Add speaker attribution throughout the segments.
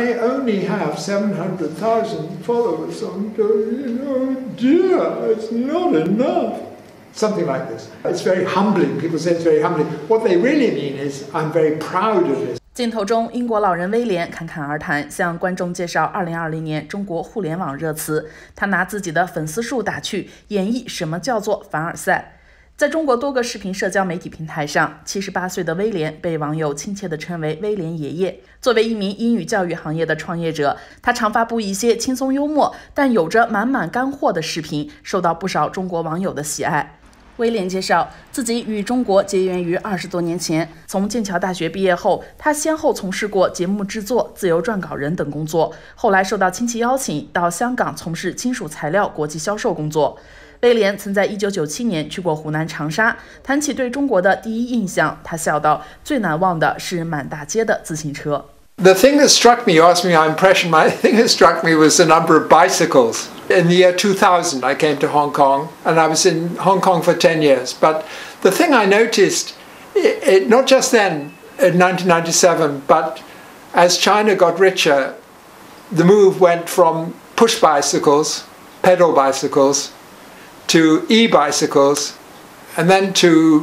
Speaker 1: I only have 700,000 followers on, dear, it's not enough. Something like this. It's very humbling. People say it's very humbling. What they really mean is, I'm very proud of this.
Speaker 2: 镜头中，英国老人威廉侃侃而谈，向观众介绍2020年中国互联网热词。他拿自己的粉丝数打趣，演绎什么叫做凡尔赛。在中国多个视频社交媒体平台上，78岁的威廉被网友亲切地称为威廉爷爷。作为一名英语教育行业的创业者，他常发布一些轻松幽默但有着满满干货的视频，受到不少中国网友的喜爱。威廉介绍，自己与中国结缘于20多年前。从剑桥大学毕业后，他先后从事过节目制作、自由撰稿人等工作，后来受到亲戚邀请到香港从事金属材料国际销售工作。威廉曾在1997年去过湖南长沙，谈起对中国的第一印象，他笑道：“最难忘的是满大街的自行车。”
Speaker 1: The thing that struck me, you asked me my impression, the thing that struck me was the number of bicycles. In the year 2000, I came to Hong Kong, and I was in Hong Kong for 10 years. But the thing I noticed, not just then, in 1997, but as China got richer, the move went from push bicycles, pedal bicycles, to e-bicycles, and then to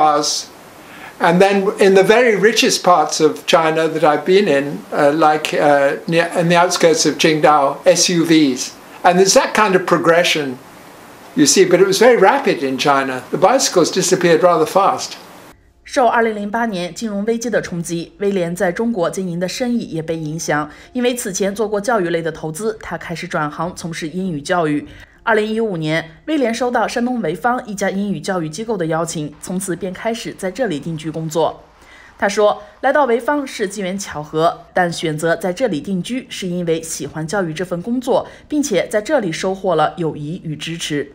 Speaker 1: cars.And then in the very richest parts of China that I've been in, like in the outskirts of Qingdao, SUVs. And there's that kind of progression, you see, but it was very rapid in China. The bicycles disappeared rather fast.
Speaker 2: 受2008年金融危机的冲击，威廉在中国经营的生意也被影响。因为此前做过教育类的投资，他开始转行从事英语教育。2015年，威廉收到山东潍坊一家英语教育机构的邀请，从此便开始在这里定居工作。他说，来到潍坊是机缘巧合，但选择在这里定居是因为喜欢教育这份工作，并且在这里收获了友谊与支持。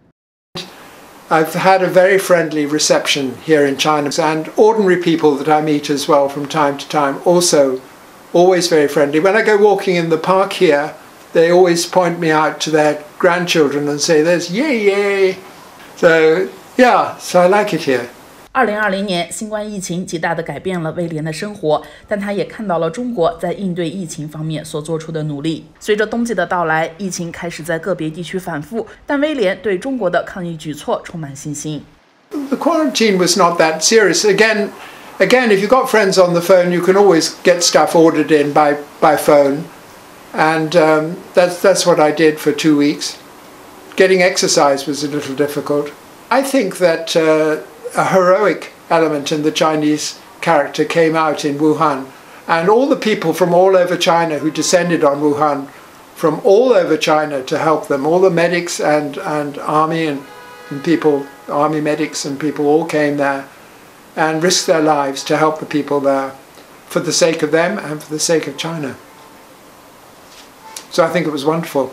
Speaker 1: I've had a very friendly reception here in China, and ordinary people that I meet as well from time to time also always very friendly. When I go walking in the park here,they always point me out to their grandchildren and say, there's Ye. So, yeah, so I like it here.
Speaker 2: 2020年，新冠疫情极大地改变了威廉的生活，但他也看到了中国在应对疫情方面所做出的努力。随着冬季的到来，疫情开始在个别地区反复，但威廉对中国的抗疫举措充满信心。
Speaker 1: The quarantine was not that serious. Again, if you've got friends on the phone, you can always get stuff ordered in by phone.And that's what I did for 2 weeks. Getting exercise was a little difficult. I think that a heroic element in the Chinese character came out in Wuhan. And all the people from all over China who descended on Wuhan, from all over China to help them, all the medics and army and people, army medics and people all came there and risked their lives to help the people there for the sake of them and for the sake of China.So I think it was wonderful.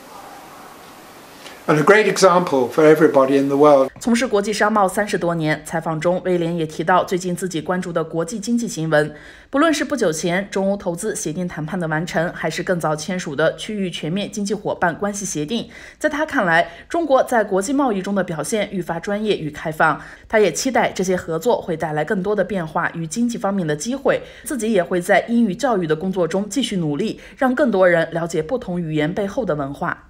Speaker 1: And a great example for everybody in the world.
Speaker 2: 从事国际商贸30多年，采访中威廉也提到最近自己关注的国际经济新闻，不论是不久前中欧投资协定谈判的完成，还是更早签署的区域全面经济伙伴关系协定，在他看来，中国在国际贸易中的表现愈发专业与开放。他也期待这些合作会带来更多的变化与经济方面的机会，自己也会在英语教育的工作中继续努力，让更多人了解不同语言背后的文化。